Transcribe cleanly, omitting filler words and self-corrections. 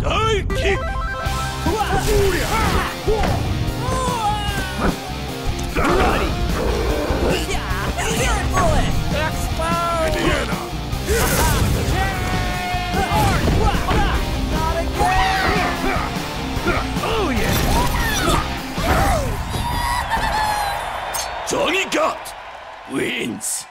Divekick! Bloody! Healing bullet! Explode! Indiana! Not again! Oh yeah! Johnny Gat wins!